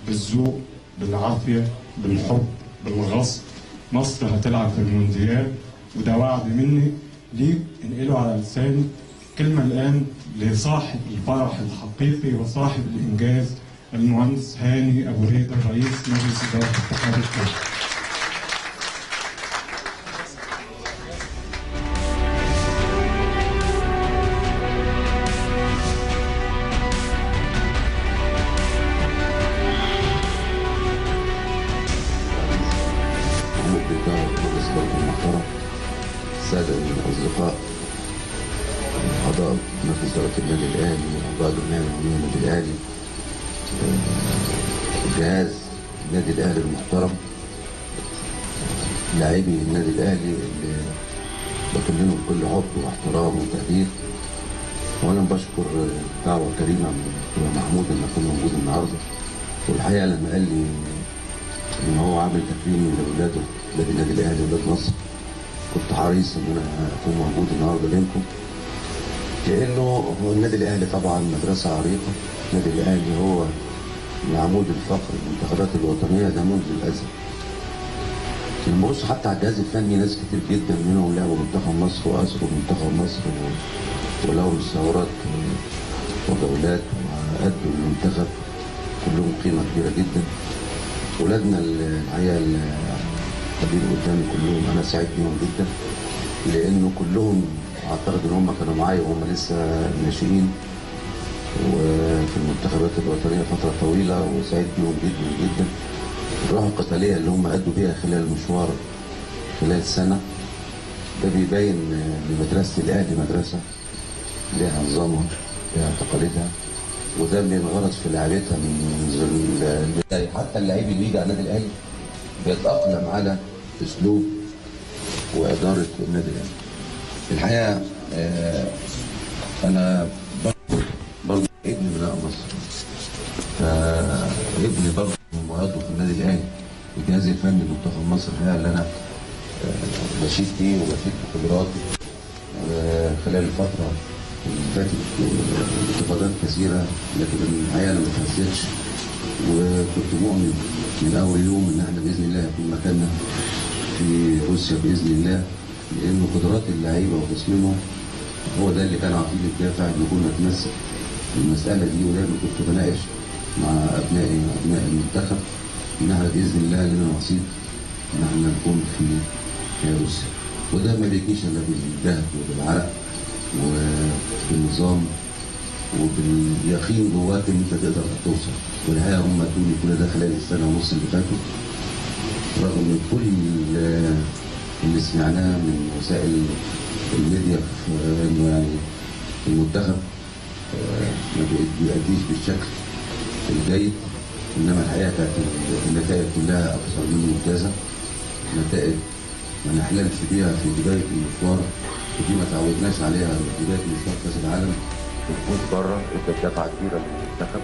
بالذوق، بالعافية، بالحب، بالغصب. مصر هتلعب في المونديال، وده وعد مني ليك انقله على لساني. كلمة الآن لصاحب الفرح الحقيقي وصاحب الإنجاز، المهندس هاني أبو ريدة، رئيس مجلس إدارة اتحاد الكورة. السادة الأصدقاء أعضاء مجلس إدارة النادي الأهلي وأعضاء برنامج النادي الأهلي، جهاز النادي الأهلي المحترم، لاعبي النادي الأهلي اللي بكلمهم بكل حب واحترام وتقدير. وأنا بشكر دعوة كريمة من دكتور محمود إن أكون موجود النهارده. والحقيقة لما قال لي إن هو عامل تكريم لأولاده النادي الأهلي وأولاد مصر، كنت حريص ان انا اكون موجود النهارده بينكم، لانه هو النادي الاهلي طبعا مدرسه عريقه. النادي الاهلي هو العمود الفقري للمنتخبات الوطنيه ده منذ الازل. لما بص حتى على الجهاز الفني، ناس كتير جدا منهم لعبوا منتخب مصر واثروا منتخب مصر ولهم ثورات وجولات وادوا المنتخب، كلهم قيمه كبيره جدا. ولادنا الحقيقه قاعدين قدامي كلهم انا سعيد بيهم جدا، لانه كلهم اعتقد ان هم كانوا معايا وهم لسه ناشئين وفي المنتخبات الوطنيه فتره طويله، وسعيد بيهم جدا جدا. الروح القتاليه اللي هم ادوا بيها خلال المشوار خلال سنه، ده بيبين ان مدرسه الاهلي مدرسه لها نظامها، لها تقاليدها، وده اللي انغرس في لعبتها من البدايه. حتى اللعيب اللي بيجي على النادي الاهلي بيتأقلم على اسلوب واداره النادي الاهلي. الحقيقه انا برضه ابني من مصر، فابني برضه عضو في النادي الاهلي والجهاز الفني لمنتخب مصر، الحقيقه اللي انا بشيد فيه وبفيد بخبراتي خلال الفتره اللي فاتت انتقادات كثيره، لكن الحقيقه انا ما اتهزتش، وكنت مؤمن من اول يوم ان احنا باذن الله هيكون مكاننا في روسيا باذن الله، لانه قدرات اللعيبه وتصميمهم هو ده اللي كان عطيني الدافع ان اكون اتمسك بالمساله دي. ودايما كنت بناقش مع ابنائي وابناء المنتخب ان احنا باذن الله لنا نصيب ان احنا نكون في روسيا، وده ما بيجيش الا بالجهد وبالعرق وبالنظام وباليقين جواك ان انت تقدر توصل. والحقيقه هم ادوني كل ده خلال السنه ونص اللي فاتوا، رغم من كل اللي سمعناه من وسائل الميديا انه يعني المنتخب ما بيأديش بالشكل الجيد، انما الحقيقه كانت النتائج كلها اكثر من ممتازه، نتائج ما نحلمش بيها في بدايه المشوار، ودي ما تعودناش عليها في بدايه مشوار كاس العالم. الفوز بره ادى دفعه كبيره للمنتخب،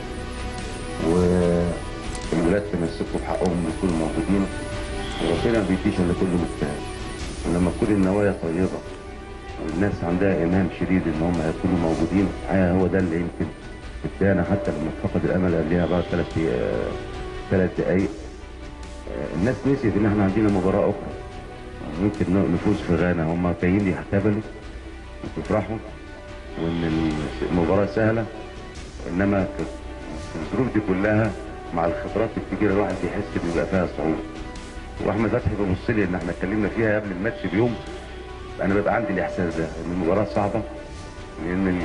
والولاد تمسكوا بحقهم ان يكونوا موجودين، وربنا ما بيديش الا كل مجتهد. ولما تكون النوايا طيبه والناس عندها ايمان شديد ان هم هيكونوا موجودين، الحقيقه هو ده اللي يمكن ادانا حتى لما فقد الامل قبلها بعد 3 دقائق الناس نسيت ان احنا عندنا مباراه اخرى ممكن نفوز في غانا. هم جايين يحتفلوا وتفرحوا وان المباراه سهله، انما في الظروف دي كلها مع الخبرات الكبيره الواحد بيحس ان بيبقى فيها صعوبه. واحمد فتحي بيبص لي ان احنا اتكلمنا فيها قبل الماتش بيوم، انا ببقى عندي الاحساس ده ان المباراه صعبه، لان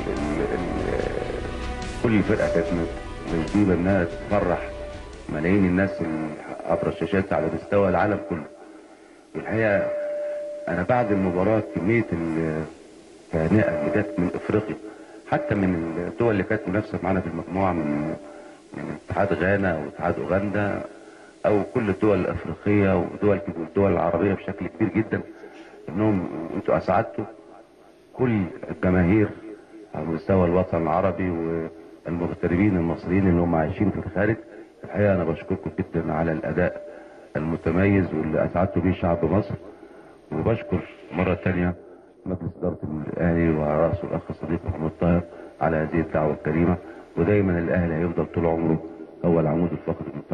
كل فرقه كانت مجذوبه انها تفرح ملايين الناس عبر الشاشات على مستوى العالم كله. الحقيقه انا بعد المباراه كميه التهنئه اللي جت من افريقيا، حتى من الدول اللي كانت منافسه معانا في المجموعه، من اتحاد غانا واتحاد اوغندا او كل الدول الافريقيه والدول العربيه بشكل كبير جدا، انهم انتوا اسعدتوا كل الجماهير على مستوى الوطن العربي والمغتربين المصريين اللي هم عايشين في الخارج. الحقيقه انا بشكركم جدا على الاداء المتميز واللي اسعدتوا بيه شعب مصر، وبشكر مره ثانيه مجلس اداره الاهلي وعلى راسه الاخ الصديق محمود طاهر على هذه الدعوه الكريمه. ودايما الاهلي هيفضل طول عمره هو العمود الفقري